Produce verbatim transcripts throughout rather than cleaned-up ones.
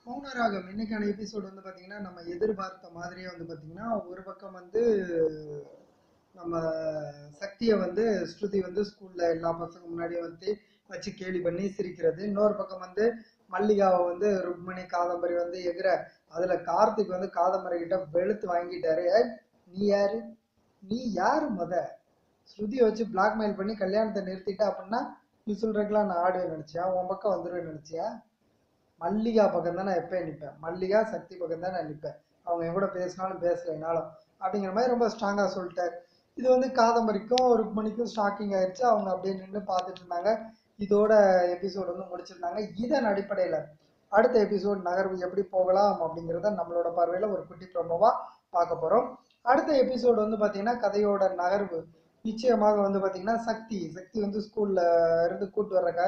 மௌனராகம் இன்னைக்கான எபிசோடு வந்து பார்த்தீங்கன்னா நம்ம எதிர்பார்த்த மாதிரியே வந்து பார்த்தீங்கன்னா ஒரு பக்கம் வந்து நம்ம சக்தியை வந்து ஸ்ருதி வந்து ஸ்கூல்ல எல்லா பசங்க முன்னாடியே வந்து வச்சு கேலி பண்ணி சிரிக்கிறது. இன்னொரு பக்கம் வந்து மல்லிகாவை வந்து ருக்மணி காதம்பரி வந்து எகிற அதுல கார்த்திக் வந்து காதம்பரி கிட்ட வெளுத்து வாங்கிட்டாரு. "ஏய், நீ யாரு நீ யாரு முத ஸ்ருதியை வச்சு பிளாக்மெயில் பண்ணி கல்யாணத்தை நிறுத்திட்ட அப்படின்னா நீ சொல்றதுக்கெல்லாம் நான் ஆடுவேன் நினைச்சியா? உன் பக்கம் வந்துடுவேன் நினைச்சியா? மல்லிகா பக்கம் தான் நான் எப்பயும் நிற்பேன். மல்லிகா சக்தி பக்கம் தான் நான் நிற்பேன். அவங்க என் கூட பேசினாலும் பேசலைனாலும் அப்படிங்கிற மாதிரி ரொம்ப ஸ்ட்ராங்காக சொல்லிட்டார். இது வந்து காதம்பரிக்கும் ருக்மணிக்கும் ஷாக்கிங் ஆயிடுச்சு. அவங்க அப்படியே நின்று பார்த்துட்டு இருந்தாங்க. இதோட எபிசோடு வந்து முடிச்சிருந்தாங்க. இதன் அடிப்படையில் அடுத்த எபிசோட் நகர்வு எப்படி போகலாம் அப்படிங்கிறத நம்மளோட பார்வையில் ஒரு குட்டி ப்ரோமோவா பார்க்க போகிறோம். அடுத்த எபிசோடு வந்து பார்த்தீங்கன்னா கதையோட நகர்வு நிச்சயமாக வந்து பார்த்தீங்கன்னா சக்தி சக்தி வந்து ஸ்கூல்ல இருந்து கூட்டு வர்றக்காக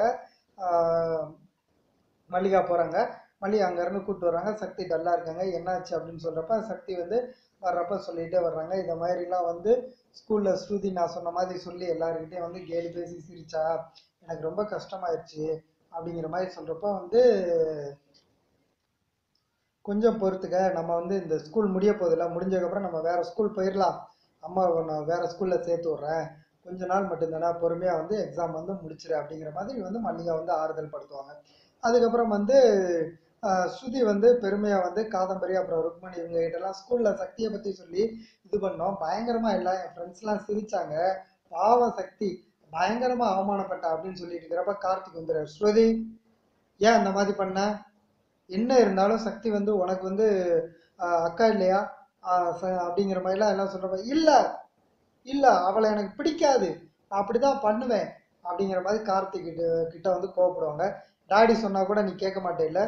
மல்லிகா போகிறாங்க. மல்லிகா அங்கேருந்து கூப்பிட்டு வர்றாங்க. சக்தி டல்லாக இருக்காங்க. என்னாச்சு அப்படின்னு சொல்கிறப்ப சக்தி வந்து வர்றப்ப சொல்லிகிட்டே வர்றாங்க. இந்த மாதிரிலாம் வந்து ஸ்கூலில் ஸ்ருதி நான் சொன்ன மாதிரி சொல்லி எல்லாருக்கிட்டையும் வந்து கேலி பேசி சிரிச்சா எனக்கு ரொம்ப கஷ்டமாயிடுச்சு அப்படிங்கிற மாதிரி சொல்கிறப்ப வந்து கொஞ்சம் பொறுத்துக்க, நம்ம வந்து இந்த ஸ்கூல் முடிய போதில்ல, முடிஞ்சதுக்கப்புறம் நம்ம வேறு ஸ்கூல் போயிடலாம், அம்மா நான் வேறு ஸ்கூலில் சேர்த்து விட்றேன், கொஞ்ச நாள் மட்டும்தானே பொறுமையாக வந்து எக்ஸாம் வந்து முடிச்சிரு அப்படிங்கிற மாதிரி வந்து மல்லிகா வந்து ஆறுதல் படுத்துவாங்க. அதுக்கப்புறம் வந்து ஸ்ருதி வந்து பெருமையாக வந்து காதம்பரி அப்புறம் ருக்மணி இவங்க கிட்டலாம் ஸ்கூலில் சக்தியை பற்றி சொல்லி இது பண்ணோம். பயங்கரமாக எல்லாம் என் ஃப்ரெண்ட்ஸ்லாம் சிரிச்சாங்க, பாவம் சக்தி பயங்கரமாக அவமானப்பட்டா அப்படின்னு சொல்லிட்டு இருக்கிறப்ப கார்த்திக் வந்துடுறாரு. ஸ்ருதி ஏன் அந்த மாதிரி பண்ண? என்ன இருந்தாலும் சக்தி வந்து உனக்கு வந்து அக்கா இல்லையா அப்படிங்கிற மாதிரிலாம் எல்லாம் சொல்கிறப்ப இல்லை இல்லை அவளை எனக்கு பிடிக்காது, நான் அப்படி தான் பண்ணுவேன் அப்படிங்கிற மாதிரி கார்த்திக் கிட்ட கிட்ட வந்து கோவப்படுவாங்க. டாடி சொன்னால் கூட நீ கேட்க மாட்டேல்ல,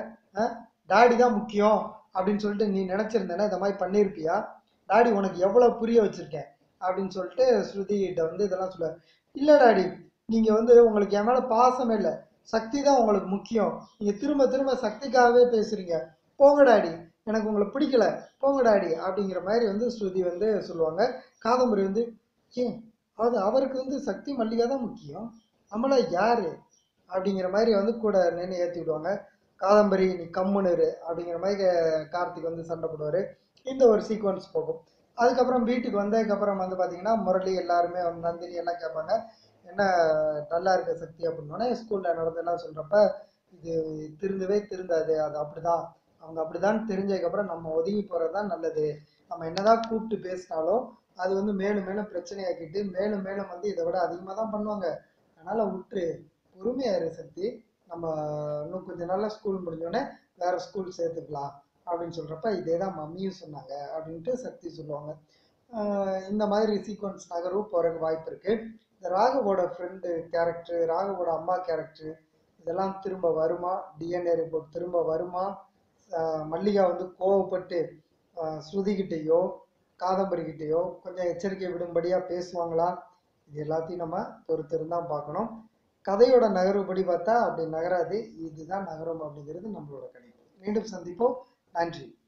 டாடி தான் முக்கியம் அப்படின்னு சொல்லிட்டு நீ நினச்சிருந்தேன்னா இந்த மாதிரி பண்ணியிருப்பியா? டாடி உனக்கு எவ்வளோ புரிய வச்சுருக்கேன் அப்படின்னு சொல்லிட்டு ஸ்ருதி கிட்ட வந்து இதெல்லாம் சொல்ல. இல்லை டாடி, நீங்கள் வந்து உங்களுக்கு என் மேலே பாசமே இல்லை, சக்தி தான் உங்களுக்கு முக்கியம், நீங்கள் திரும்ப திரும்ப சக்திக்காகவே பேசுகிறீங்க, போங்க டாடி, எனக்கு உங்களை பிடிக்கல, போங்க டாடி அப்படிங்கிற மாதிரி வந்து ஸ்ருதி வந்து சொல்லுவாங்க. காதம்பரி வந்து ஏன் அது அவருக்கு வந்து சக்தி மல்லிகா தான் முக்கியம், நம்மளா யாரு அப்படிங்கிற மாதிரி வந்து கூட நின்று ஏற்றி விடுவாங்க. காதம்பரி நீ கம்முனரு அப்படிங்கிற மாதிரி கார்த்திக் வந்து சண்டை போடுவார். இந்த ஒரு சீக்வன்ஸ் போகும். அதுக்கப்புறம் வீட்டுக்கு வந்ததுக்கப்புறம் வந்து பார்த்தீங்கன்னா முரளி எல்லாருமே நந்தினி எல்லாம் கேட்பாங்க, என்ன நல்லா இருக்க சக்தி அப்படின்னோடனே ஸ்கூலில் நடந்தெல்லாம் சொல்கிறப்ப இது திருந்தவே திருந்தாது, அது அப்படிதான், அவங்க அப்படிதான் தெரிஞ்சதுக்கப்புறம் நம்ம ஒதுங்கி போகிறது தான் நல்லது, நம்ம என்னதான் கூப்பிட்டு பேசினாலும் அது வந்து மேலும் மேலும் பிரச்சனையாக்கிட்டு மேலும் மேலும் வந்து இதை விட அதிகமாக தான் பண்ணுவாங்க, அதனால் விட்டுரு, பொறுமையாரு சக்தி, நம்ம இன்னும் கொஞ்ச நாளில் ஸ்கூல் முடிஞ்சோடனே வேறு ஸ்கூல் சேர்த்துக்கலாம் அப்படின்னு சொல்கிறப்ப இதே தான் மம்மியும் சொன்னாங்க அப்படின்ட்டு சக்தி சொல்லுவாங்க. இந்த மாதிரி சீக்வன்ஸ் நகரும் போகிறதுக்கு வாய்ப்பு இருக்குது. இந்த ராகவோட ஃப்ரெண்டு கேரக்டரு, ராகவோட அம்மா கேரக்டரு இதெல்லாம் திரும்ப வருமா? டிஎன்ஏ ரிப்போர்ட் திரும்ப வருமா? மல்லிகா வந்து கோவப்பட்டு ஸ்ருதிக்கிட்டேயோ காதம்பரிக்கிட்டேயோ கொஞ்சம் எச்சரிக்கை விடும்படியாக பேசுவாங்களா? இது எல்லாத்தையும் நம்ம பொறுத்திருந்தான் பார்க்கணும். கதையோட நகர்வுபடி பார்த்தா அப்படி நகராது, இதுதான் நகரும் அப்படிங்கிறது நம்மளோட கணிப்பு. மீண்டும் சந்திப்போம். நன்றி.